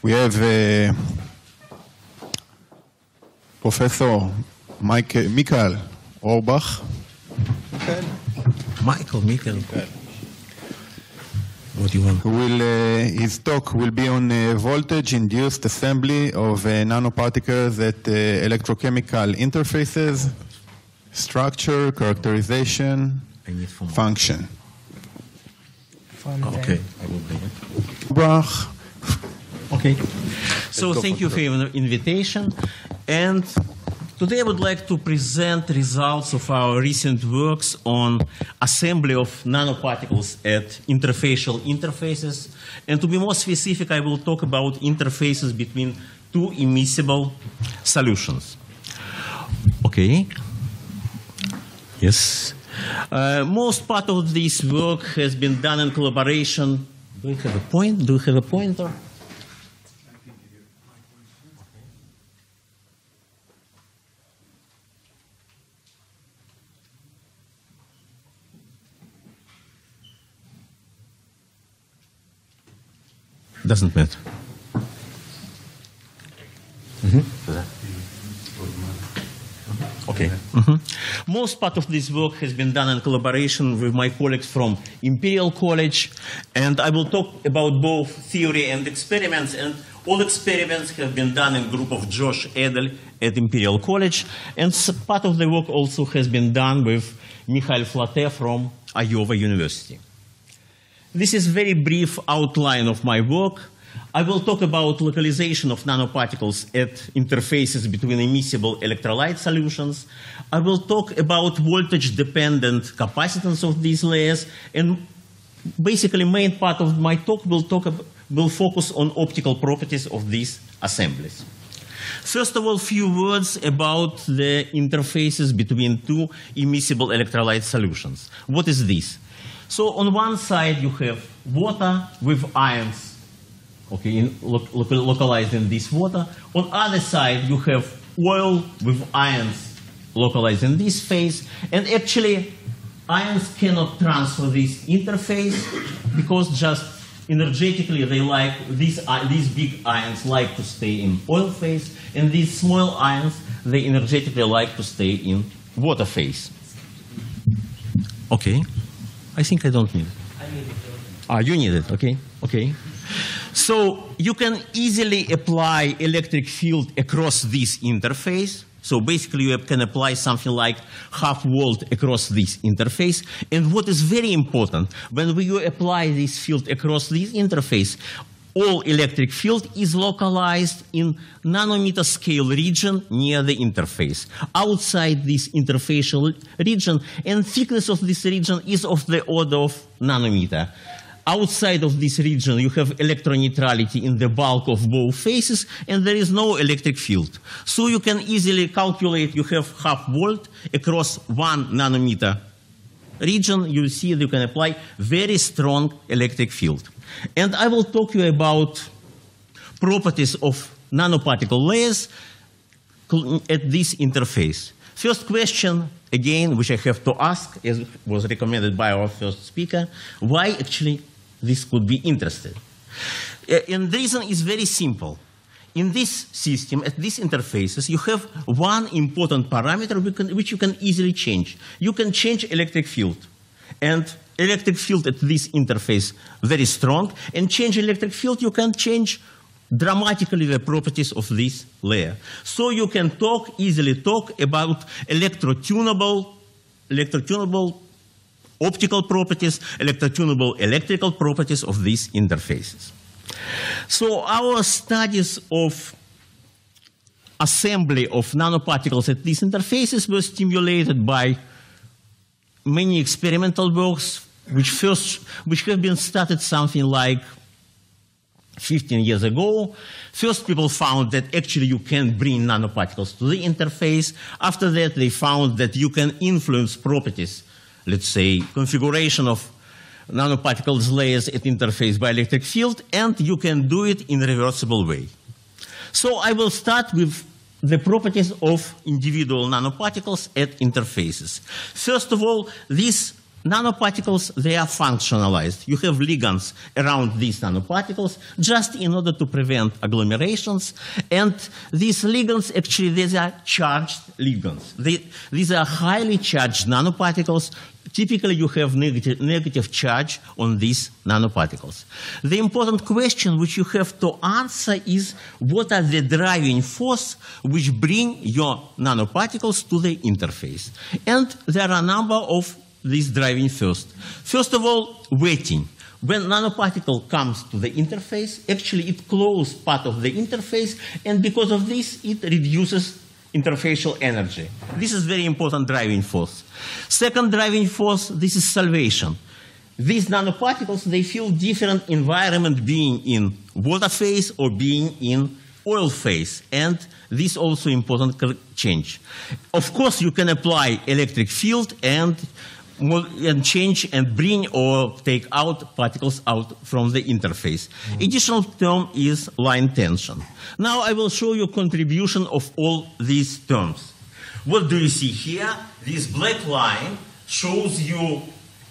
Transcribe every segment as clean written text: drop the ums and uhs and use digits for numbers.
We have Professor Michael Orbach. Michael. What do you want? His talk will be on voltage-induced assembly of nanoparticles at electrochemical interfaces, structure, characterization, function. Okay, I will bring it. Orbach. Okay. So thank you for your invitation. And today I would like to present results of our recent works on assembly of nanoparticles at interfacial interfaces. And to be more specific, I will talk about interfaces between two immiscible solutions. Okay. Yes. Most part of this work has been done in collaboration. Do you have a point? Do you have a pointer? Doesn't matter. Okay. Most part of this work has been done in collaboration with my colleagues from Imperial College, and I will talk about both theory and experiments, and all experiments have been done in a group of Josh Edel at Imperial College, and part of the work also has been done with Mikhail Flatte from Iowa University. This is a very brief outline of my work. I will talk about localization of nanoparticles at interfaces between immiscible electrolyte solutions. I will talk about voltage-dependent capacitance of these layers, and basically main part of my talk will focus on optical properties of these assemblies. First of all, few words about the interfaces between two immiscible electrolyte solutions. What is this? So on one side you have water with ions, okay, localized in this water. On other side you have oil with ions localized in this phase. And actually ions cannot transfer this interface because just energetically they like, these big ions like to stay in oil phase, and these small ions, they energetically like to stay in water phase. Okay. I think I don't need it. I need it. Ah, you need it. Okay. Okay. So you can easily apply electric field across this interface. So basically you can apply something like half volt across this interface. And what is very important, when you apply this field across this interface, all electric field is localized in nanometer scale region near the interface. Outside this interfacial region, and thickness of this region is of the order of nanometer. Outside of this region, you have electron neutrality in the bulk of both phases, and there is no electric field. So you can easily calculate, you have half volt across 1 nanometer region. You see that you can apply very strong electric field. And I will talk to you about properties of nanoparticle layers at this interface. First question, again, which I have to ask, as was recommended by our first speaker, why actually this could be interesting? And the reason is very simple. In this system, at these interfaces, you have one important parameter which you can easily change. You can change electric field. And electric field at this interface very strong, and change electric field, you can change dramatically the properties of this layer. So you can easily talk about electrotunable optical properties, electrotunable electrical properties of these interfaces. So our studies of assembly of nanoparticles at these interfaces were stimulated by many experimental works which have been started something like 15 years ago. First, people found that actually you can bring nanoparticles to the interface. After that, they found that you can influence properties, let's say configuration of nanoparticles layers at interface by electric field, and you can do it in a reversible way. So I will start with the properties of individual nanoparticles at interfaces. First of all, these nanoparticles, they are functionalized. You have ligands around these nanoparticles just in order to prevent agglomerations. And these ligands, actually, these are charged ligands. These are highly charged nanoparticles. Typically, you have negative charge on these nanoparticles. The important question which you have to answer is, what are the driving force which bring your nanoparticles to the interface? And there are a number of these driving force. First of all, wetting. When nanoparticle comes to the interface, actually it closes part of the interface, and because of this, it reduces interfacial energy. This is very important driving force. Second driving force, this is salvation. These nanoparticles, they feel different environment being in water phase or being in oil phase, and this also important change. Of course, you can apply electric field and change and bring or take out particles out from the interface. Additional term is line tension. Now I will show you contribution of all these terms. What do you see here? This black line shows you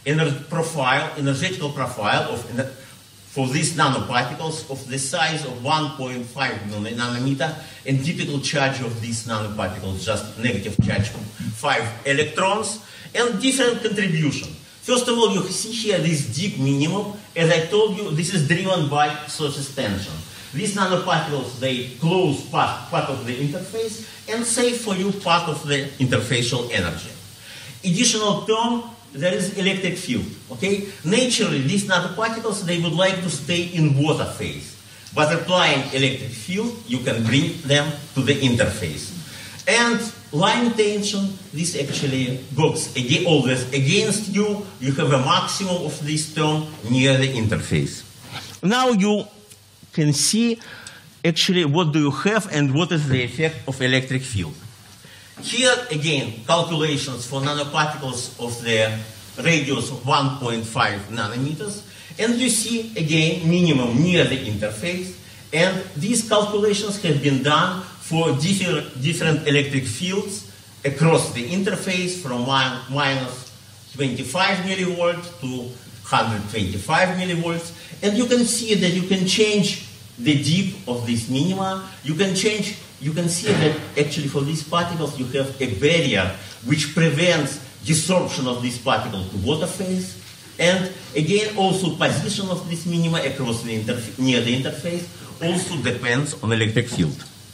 energetical profile for these nanoparticles of the size of 1.5 nanometer, and typical charge of these nanoparticles, just negative charge of 5 electrons, and different contribution. First of all, you see here this deep minimum. As I told you, this is driven by surface tension. These nanoparticles, they close part of the interface and save for you part of the interfacial energy. Additional term, there is electric field. Okay? Naturally, these nanoparticles, they would like to stay in water phase. But applying electric field, you can bring them to the interface. And line tension, this actually works always against you. You have a maximum of this term near the interface. Now you can see actually what do you have and what is the effect of electric field. Here again, calculations for nanoparticles of the radius of 1.5 nanometers. And you see again minimum near the interface. And these calculations have been done for different electric fields across the interface from minus 25 millivolts to 125 millivolts. And you can see that you can change the depth of this minima. You can see that actually for these particles you have a barrier which prevents desorption of this particle to water phase. And again, also position of this minima across the near the interface also depends on electric field.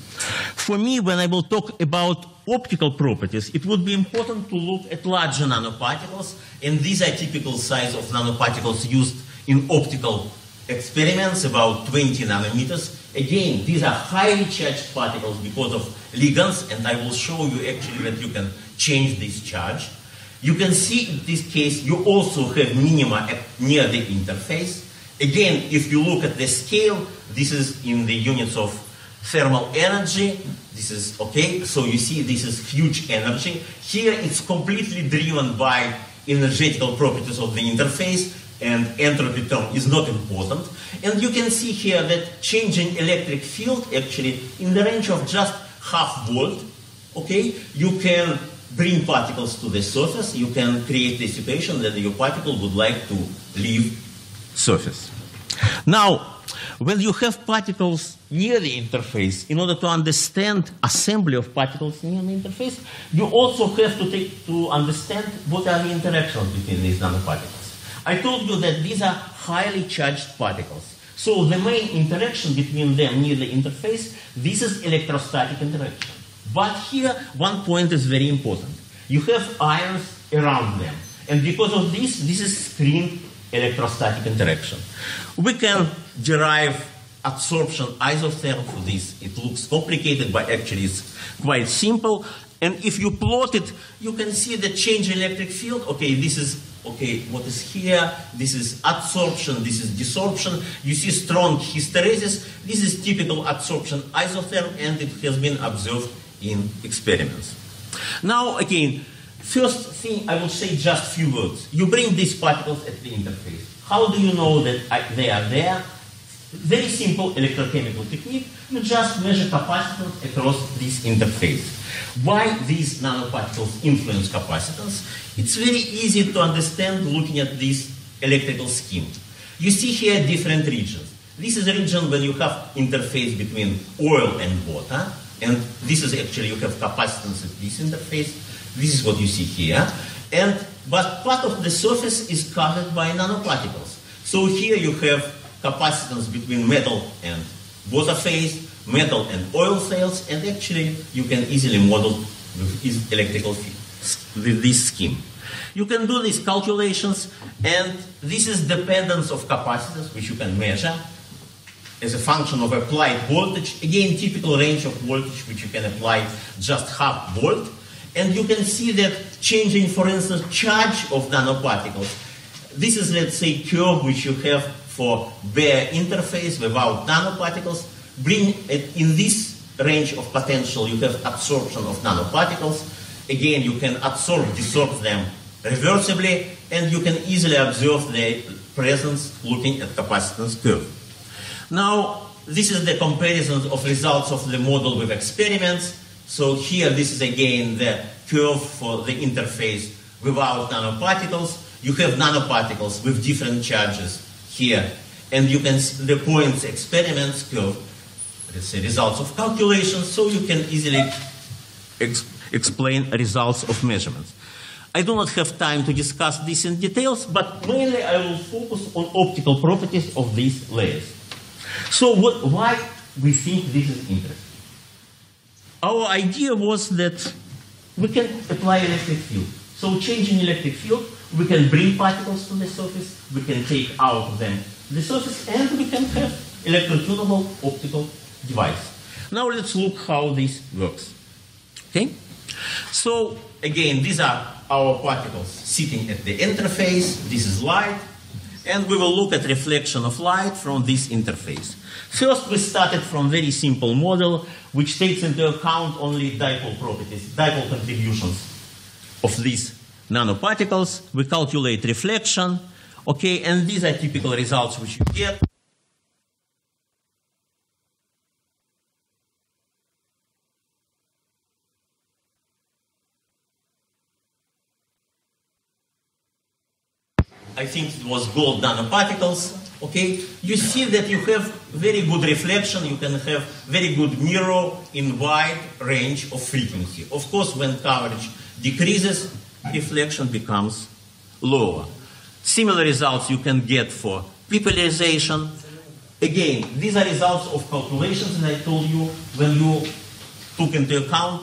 For me, when I will talk about optical properties, it would be important to look at larger nanoparticles, and these are typical size of nanoparticles used in optical experiments, about 20 nanometers. Again, these are highly charged particles because of ligands, and I will show you actually that you can change this charge. You can see in this case, you also have minima near the interface. Again, if you look at the scale, this is in the units of thermal energy. This is okay. So you see this is huge energy. Here it's completely driven by energetical properties of the interface, and entropy term is not important. And you can see here that changing electric field actually in the range of just half volt, okay, you can bring particles to the surface. You can create the situation that your particle would like to leave surface. Now, when you have particles near the interface, in order to understand assembly of particles near the interface, you also have to understand what are the interactions between these nanoparticles. I told you that these are highly charged particles. So the main interaction between them near the interface, this is electrostatic interaction. But here, one point is very important. You have ions around them. And because of this is screened electrostatic interaction. We can derive absorption isotherm for this. It looks complicated, but actually it's quite simple. And if you plot it, you can see the change in electric field. Okay, this is, okay, what is here? This is adsorption, this is desorption. You see strong hysteresis. This is typical absorption isotherm, and it has been observed in experiments. Now, again, first thing I will say just a few words. You bring these particles at the interface. How do you know that they are there? Very simple electrochemical technique. You just measure capacitance across this interface. Why these nanoparticles influence capacitance? It's very easy to understand looking at this electrical scheme. You see here different regions. This is a region when you have interface between oil and water, and this is actually you have capacitance at this interface. This is what you see here. But part of the surface is covered by nanoparticles. So here you have capacitance between metal and water phase, metal and oil cells, and actually you can easily model with electrical field with this scheme. You can do these calculations, and this is dependence of capacitance, which you can measure as a function of applied voltage. Again, typical range of voltage which you can apply just half volt. And you can see that changing, for instance, charge of nanoparticles. This is, let's say, curve which you have for bare interface without nanoparticles. Bring it in this range of potential, you have absorption of nanoparticles. Again, you can desorb them reversibly, and you can easily observe their presence looking at capacitance curve. Now, this is the comparison of results of the model with experiments. So here, this is again the curve for the interface without nanoparticles. You have nanoparticles with different charges here. And you can see the points experiments curve, let's say results of calculations, so you can easily explain results of measurements. I do not have time to discuss this in details, but mainly I will focus on optical properties of these layers. So why we think this is interesting? Our idea was that we can apply electric field. So changing electric field, we can bring particles to the surface, we can take out of them the surface, and we can have electrotunable optical device. Now let's look how this works. Okay? So again, these are our particles sitting at the interface. This is light. And we will look at reflection of light from this interface. First, we started from very simple model, which takes into account only dipole properties, dipole contributions of these nanoparticles. We calculate reflection, okay, and these are typical results which you get. I think it was gold nanoparticles. Okay, you see that you have very good reflection. You can have very good mirror in wide range of frequency. Of course, when coverage decreases, reflection becomes lower. Similar results you can get for repolarization. Again, these are results of calculations, and I told you when we took into account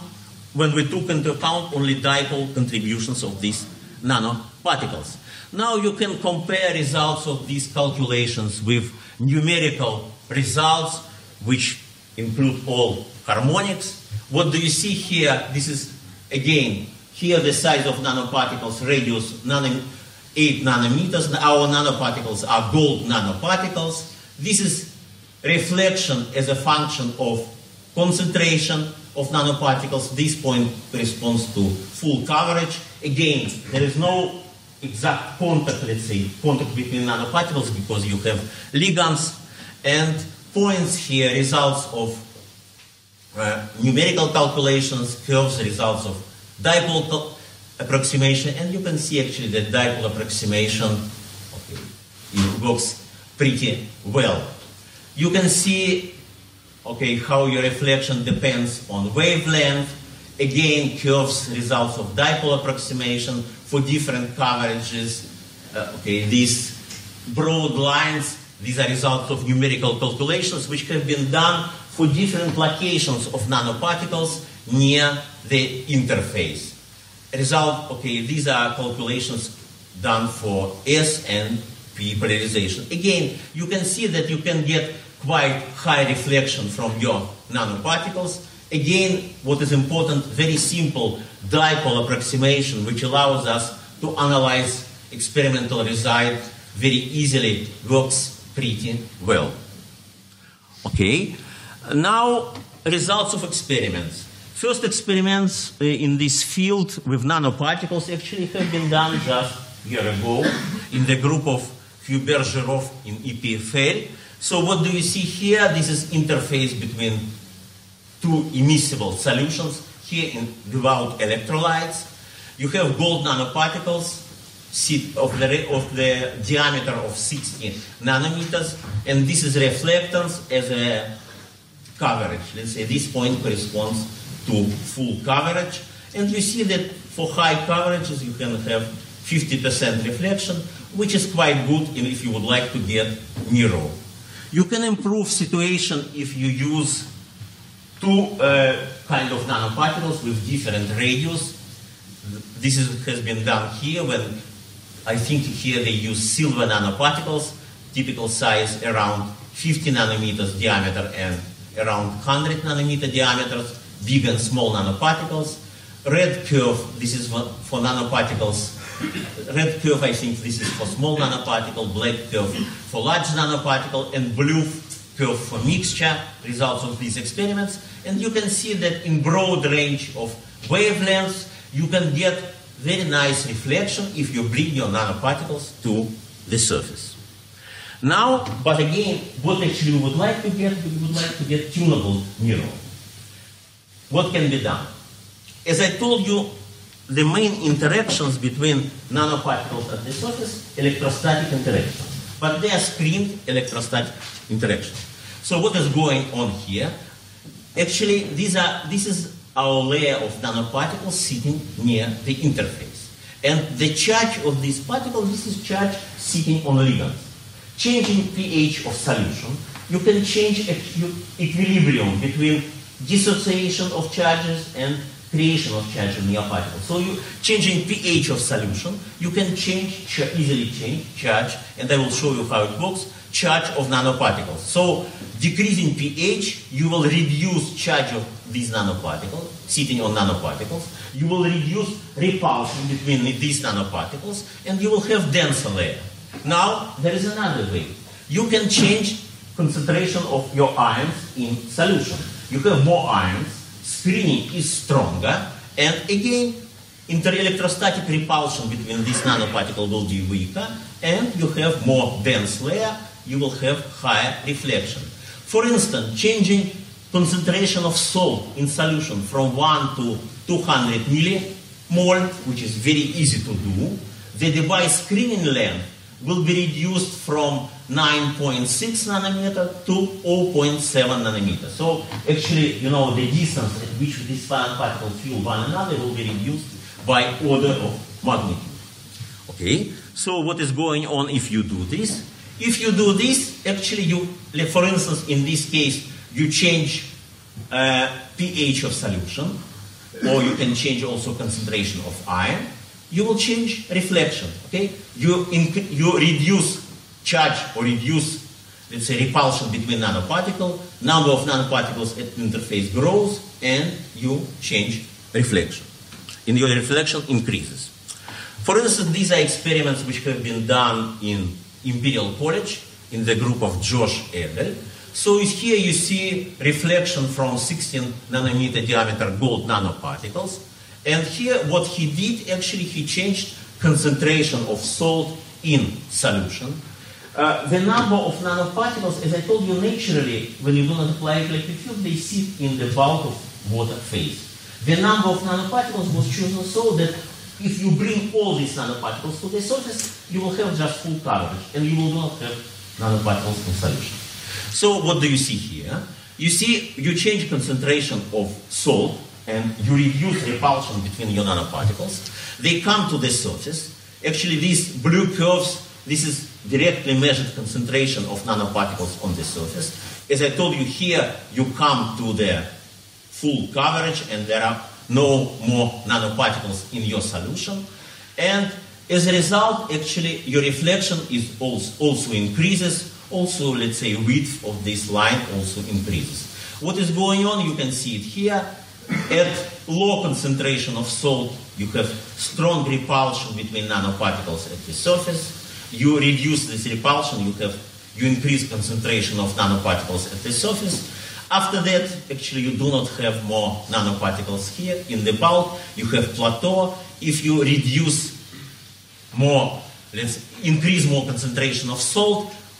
only dipole contributions of these nanoparticles. Now you can compare results of these calculations with numerical results, which include all harmonics. What do you see here? This is, again, here the size of nanoparticles, radius 8 nanometers. Our nanoparticles are gold nanoparticles. This is reflection as a function of concentration of nanoparticles. This point corresponds to full coverage. Again, there is no exact contact, let's say, contact between nanoparticles because you have ligands, and points here, results of numerical calculations, curves, results of dipole approximation, and you can see actually that dipole approximation, okay, it works pretty well. You can see, okay, how your reflection depends on wavelength. Again, curves, results of dipole approximation for different coverages. Okay, these broad lines, these are results of numerical calculations which have been done for different locations of nanoparticles near the interface. Result, okay, these are calculations done for S and P polarization. Again, you can see that you can get quite high reflection from your nanoparticles. Again, what is important, very simple dipole approximation, which allows us to analyze experimental results very easily, works pretty well. Okay, now results of experiments. First experiments in this field with nanoparticles actually have been done just a year ago in the group of Hubert Girov in EPFL. So what do you see here? This is interface between two immiscible solutions. Here, without electrolytes, you have gold nanoparticles of the diameter of 60 nanometers, and this is reflectance as a coverage. Let's say this point corresponds to full coverage, and you see that for high coverages you can have 50% reflection, which is quite good if you would like to get mirror. You can improve situation if you use two kind of nanoparticles with different radius. This has been done here when I think here they use silver nanoparticles, typical size around 50 nanometers diameter and around 100 nanometer diameters, big and small nanoparticles. Red curve, this is for nanoparticles. Red curve, I think this is for small nanoparticle, black curve for large nanoparticle, and blue curve for mixture, results of these experiments. And you can see that in broad range of wavelengths, you can get very nice reflection if you bring your nanoparticles to the surface. Now, but again, what actually we would like to get, we would like to get tunable mirror. What can be done? As I told you, the main interactions between nanoparticles at the surface, electrostatic interactions. But they are screened electrostatic interactions. So what is going on here? Actually, this is our layer of nanoparticles sitting near the interface. And the charge of these particles, this is charge sitting on ligands. Changing pH of solution, you can change equilibrium between dissociation of charges and creation of charge in your particles. So you changing pH of solution, you can easily change charge, and I will show you how it works, charge of nanoparticles. So decreasing pH, you will reduce charge of these nanoparticles, sitting on nanoparticles. You will reduce repulsion between these nanoparticles, and you will have denser layer. Now, there is another way. You can change concentration of your ions in solution. You have more ions, screening is stronger, and again, interelectrostatic repulsion between this nanoparticle will be weaker, and you have more dense layer, you will have higher reflection. For instance, changing concentration of salt in solution from 1 to 200 millimole, which is very easy to do, the device screening length will be reduced from 9.6 nanometer to 0.7 nanometer. So actually, you know, the distance at which these particles feel one another will be reduced by order of magnitude. Okay, so what is going on if you do this? If you do this, actually you, for instance, in this case, you change pH of solution, or you can change also concentration of ion. You will change reflection, okay? You reduce charge or reduce, let's say, repulsion between nanoparticles, number of nanoparticles at interface grows, and you change reflection. And your reflection increases. For instance, these are experiments which have been done in Imperial College in the group of Josh Edel. So here you see reflection from 16 nanometer diameter gold nanoparticles. And here what he did, actually he changed concentration of salt in solution. The number of nanoparticles, as I told you, naturally, when you do not apply electric field, they sit in the bulk of water phase. The number of nanoparticles was chosen so that if you bring all these nanoparticles to the surface, you will have just full coverage, and you will not have nanoparticles in solution. So what do you see here? You see, you change concentration of salt, and you reduce repulsion between your nanoparticles. They come to the surface. Actually, these blue curves, this is directly measured concentration of nanoparticles on the surface. As I told you here, you come to the full coverage, and there are no more nanoparticles in your solution. And as a result, actually, your reflection is also increases. Also, let's say, width of this line also increases. What is going on? You can see it here. At low concentration of salt, you have strong repulsion between nanoparticles at the surface. You reduce this repulsion, you increase concentration of nanoparticles at the surface. After that, actually, you do not have more nanoparticles here in the bulk. You have plateau. If you reduce more, let's increase more concentration of salt,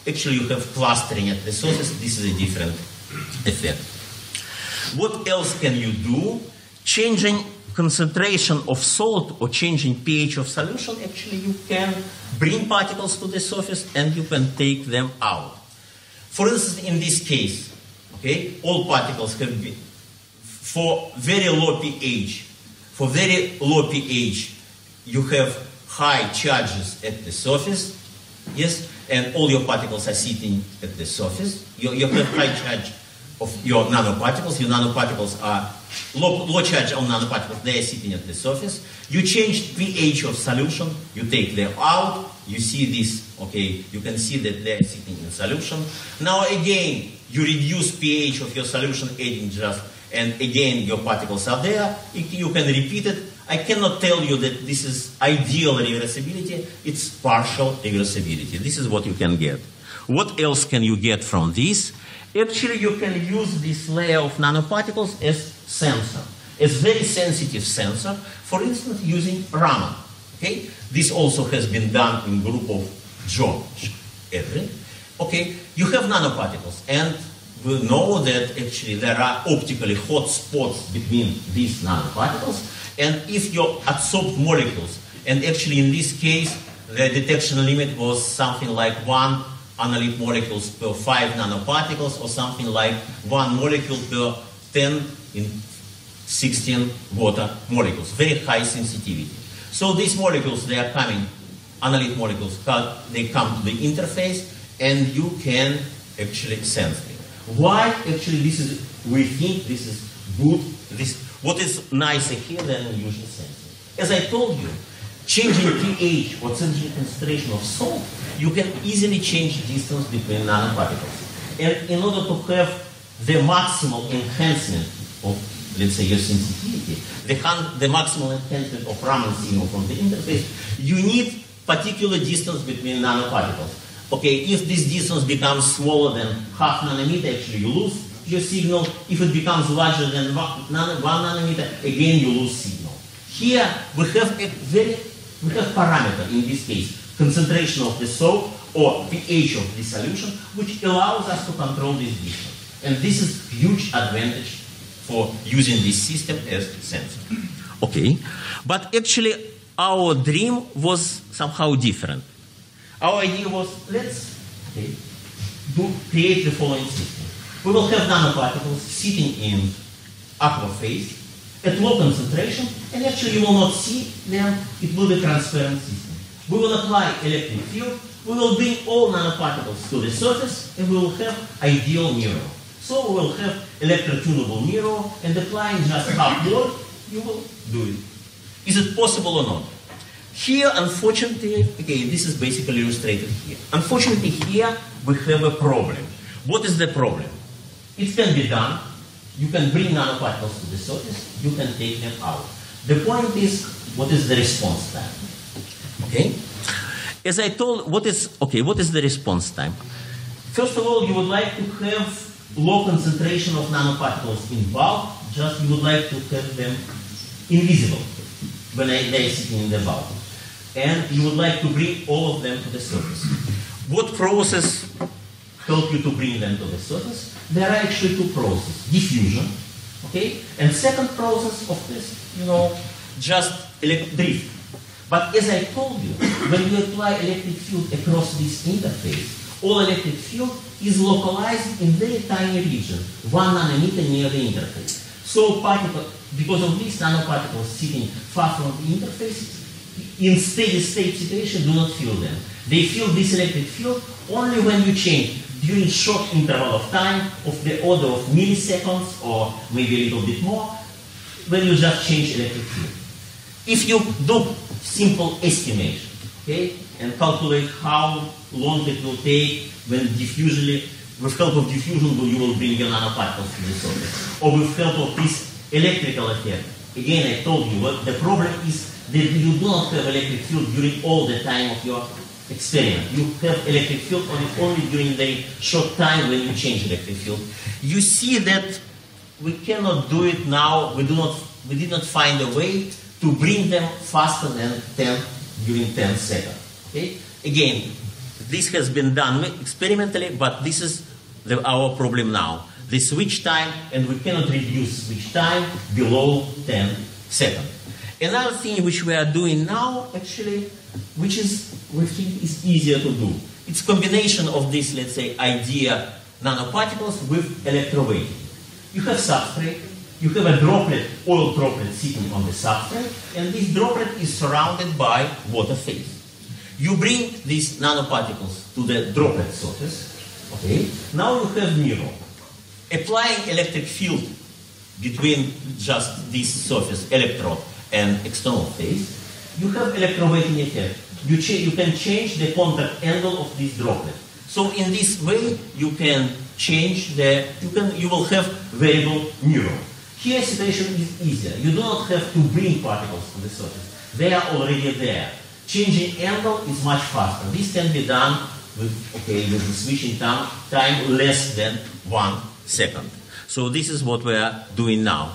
actually you have clustering at the surface. This is a different effect. What else can you do? Changing concentration of salt or changing pH of solution, actually you can bring particles to the surface and you can take them out. For instance, in this case, okay, all particles have been, for very low pH, you have high charges at the surface, yes, and all your particles are sitting at the surface. You have high charge of your nanoparticles. Your nanoparticles are low charge on nanoparticles. They are sitting at the surface. You change pH of solution. You take them out. You see this. Okay, you can see that they are sitting in solution. Now again, you reduce pH of your solution, adding just, and again your particles are there. You can repeat it. I cannot tell you that this is ideal reversibility. It's partial reversibility. This is what you can get. What else can you get from this? Actually, you can use this layer of nanoparticles as sensor, as very sensitive sensor, for instance, using Raman. Okay? This also has been done in group of John Edry. Okay? You have nanoparticles, and we know that actually there are optically hot spots between these nanoparticles, and if you absorb molecules, and actually in this case, the detection limit was something like 1 analyte molecules per 5 nanoparticles, or something like 1 molecule per 10 in 16 water molecules. Very high sensitivity. So these molecules, they are coming, analyte molecules, they come to the interface, and you can actually sense it. Why actually this is, we think this is good, what is nicer here than usual sensing? As I told you, changing pH or changing concentration of salt, you can easily change distance between nanoparticles. And in order to have the maximal enhancement of, let's say, your sensitivity, the maximal enhancement of Raman signal from the interface, you need particular distance between nanoparticles. Okay, if this distance becomes smaller than half nanometer, actually you lose your signal. If it becomes larger than 1 nanometer, again you lose signal. Here we have parameter in this case, concentration of the salt or pH of the solution, which allows us to control this distance. And this is huge advantage for using this system as sensor. Okay, but actually our dream was somehow different. Our idea was, let's create the following system. We will have nanoparticles sitting in aqua phase at low concentration, and actually you will not see them. It will be a transparent system. We will apply electric field. We will bring all nanoparticles to the surface, and we will have ideal mirror. So we will have electrotunable mirror, and applying just half load, you will do it. Is it possible or not? Here, unfortunately, okay, this is basically illustrated here. Unfortunately, here we have a problem. What is the problem? It can be done. You can bring nanoparticles to the surface. You can take them out. The point is, what is the response time? Okay? As I told, what is the response time? First of all, you would like to have low concentration of nanoparticles in bulk. Just you would like to have them invisible when they are sitting in the bulk. And you would like to bring all of them to the surface. What process help you to bring them to the surface? There are actually two processes. Diffusion, okay? And second process of this, just drift. But as I told you, when you apply electric field across this interface, all electric field is localized in very tiny region, 1 nanometer near the interface. So because of this, nanoparticles sitting far from the interface, in steady state situation, do not feel them. They feel this electric field only when you change during short interval of time of the order of milliseconds or maybe a little bit more, when you just change electric field. If you do simple estimation, okay, and calculate how long it will take when with help of diffusion you will bring your nanoparticles to the surface, or with help of this electrical effect. Again, I told you what the problem is that you do not have electric field during all the time of your experiment. You have electric field only during the short time when you change electric field. You see that we cannot do it now. We did not find a way to bring them faster than 10 during 10 seconds. Okay? Again, This has been done experimentally, but this is our problem now. The switch time, and we cannot reduce switch time below 10 seconds. Another thing which we are doing now, actually, which is, we think is easier to do. It's combination of this, let's say, idea nanoparticles with electroweighting. You have substrate, you have a droplet, oil droplet sitting on the substrate, and this droplet is surrounded by water phase. You bring these nanoparticles to the droplet surface, okay? Now you have mirror. Applying electric field between just this surface electrode and external phase, you have electroweighting effect. You can change the contact angle of this droplet. So in this way, you can change you will have variable mirror. Here situation is easier. You do not have to bring particles to the surface. They are already there. Changing angle is much faster. This can be done with the switching time less than 1 second. So this is what we are doing now.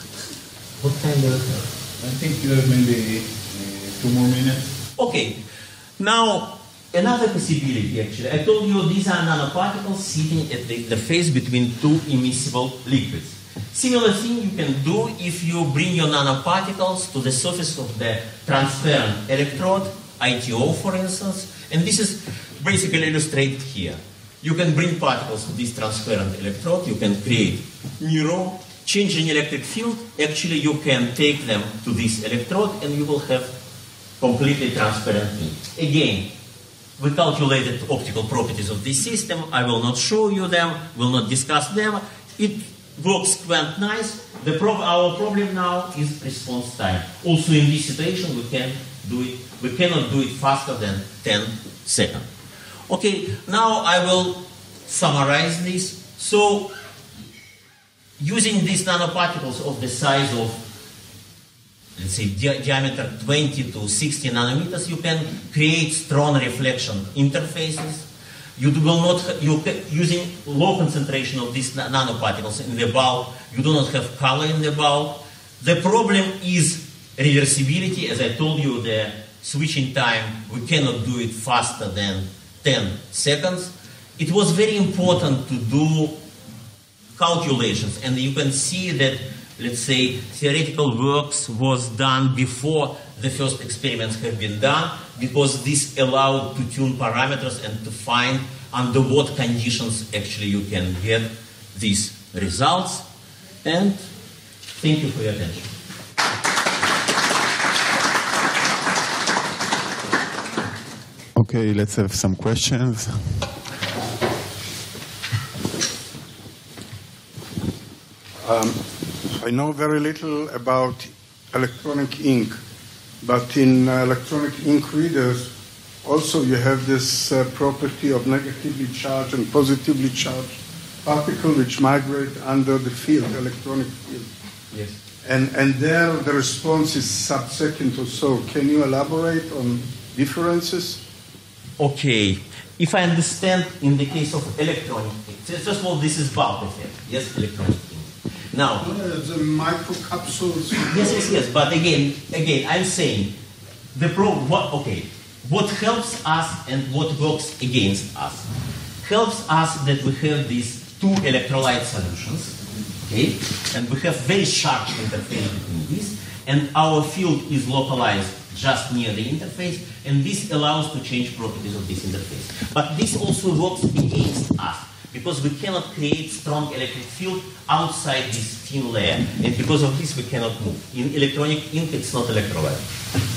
What time do you have? I think you have maybe 2 more minutes. Okay. Now, another possibility, actually. I told you these are nanoparticles sitting at the phase between two immiscible liquids. Similar thing you can do if you bring your nanoparticles to the surface of the transparent electrode, ITO for instance, and this is basically illustrated here. You can bring particles to this transparent electrode, you can create mirror, changing electric field, actually you can take them to this electrode and you will have completely transparent ink. Again, we calculated optical properties of this system. I will not show you them, will not discuss them. It works quite nice. Our problem now is response time. Also in this situation, we cannot do it faster than 10 seconds. Okay, now I will summarize this. So, using these nanoparticles of the size of, let's say, diameter 20 to 60 nanometers, you can create strong reflection interfaces. Using low concentration of these nanoparticles in the bulk, you do not have color in the bulk. The problem is reversibility. As I told you, the switching time, we cannot do it faster than 10 seconds. It was very important to do calculations, and you can see that, let's say, theoretical works was done before the first experiments have been done, because this allowed to tune parameters and to find under what conditions actually you can get these results. And thank you for your attention. Okay, let's have some questions. I know very little about electronic ink, but in electronic ink readers, also you have this property of negatively charged and positively charged particles which migrate under the field, electronic field. Yes. And there the response is sub-second or so. Can you elaborate on differences? Okay. If I understand, in the case of electronic ink, first of all, this is bulk effect. Yes, electronic ink. Now, the microcapsules. Yes. But again, I'm saying the problem. What helps us and what works against us? Helps us that we have these two electrolyte solutions, okay, and we have very sharp interface between these, and our field is localized just near the interface, and this allows to change properties of this interface. But this also works against us, because we cannot create strong electric field outside this thin layer, and because of this we cannot move. In electronic ink, it's not electrolyte.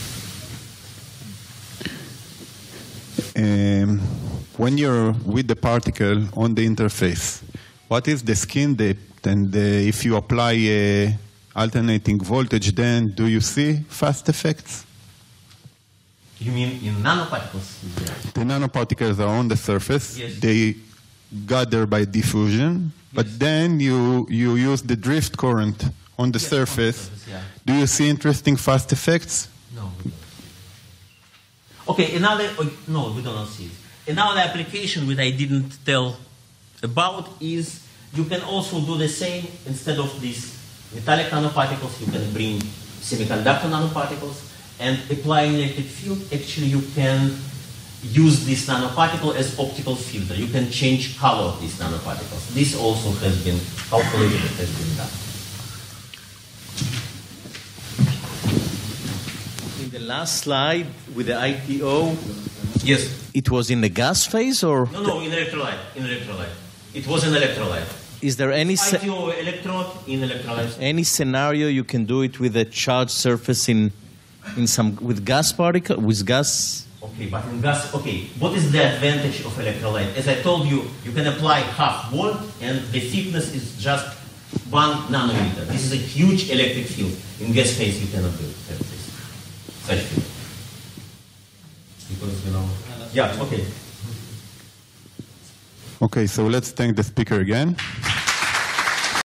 When you're with the particle on the interface, what is the skin depth? And if you apply alternating voltage, then do you see fast effects? You mean in nanoparticles? The nanoparticles are on the surface. Yes. They gather by diffusion, but then you use the drift current on the surface. Yeah. Do you see interesting fast effects? No. Okay, no, we do not see it. Another application which I didn't tell about is you can also do the same. Instead of these metallic nanoparticles, you can bring semiconductor nanoparticles, and applying electric field, actually you can use this nanoparticle as optical filter. You can change color of these nanoparticles. This also has been calculated, has been done. In the last slide with the ITO, Yes. it was in the gas phase, or No, in electrolyte. In electrolyte. It was an electrolyte. is there any ITO electrode in electrolyte. any scenario you can do it with a charged surface in some with gas particle with gas? Okay, but in gas, okay, what is the advantage of electrolyte? As I told you, you can apply half volt and the thickness is just 1 nanometer. This is a huge electric field. In gas phase, you cannot do have this, such field. Because, yeah, okay. Okay, so let's thank the speaker again.